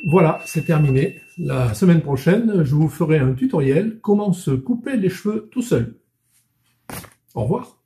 Voilà, c'est terminé. La semaine prochaine, je vous ferai un tutoriel comment se couper les cheveux tout seul. Au revoir.